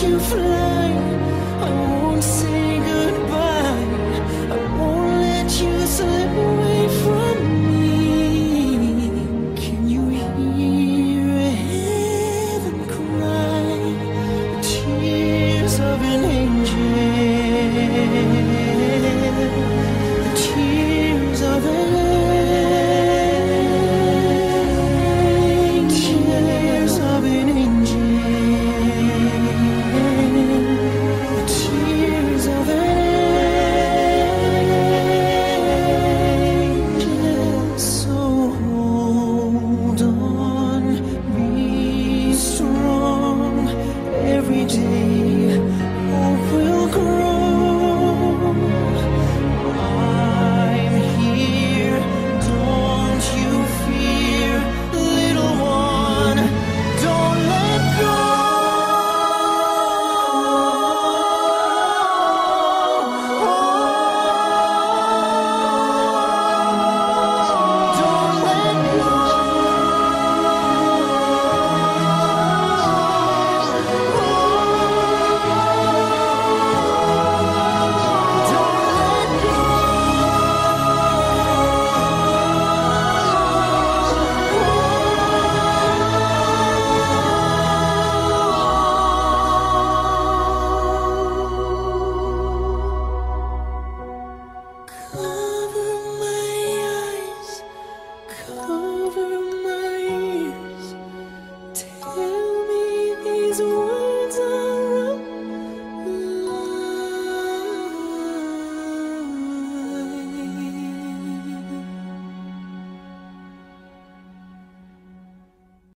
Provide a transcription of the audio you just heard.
let you fly. I won't say goodbye. I won't let you slip away from me. Can you hear heaven cry? The tears of an angel. The tears of an cover my ears, tell me these words.